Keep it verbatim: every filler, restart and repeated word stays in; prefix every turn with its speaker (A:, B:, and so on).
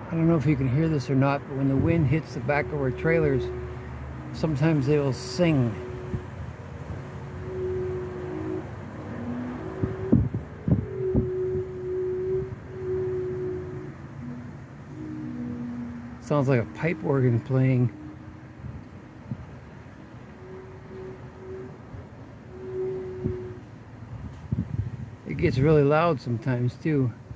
A: I don't know if you can hear this or not, but when the wind hits the back of our trailers, sometimes they will sing. Sounds like a pipe organ playing. It gets really loud sometimes too.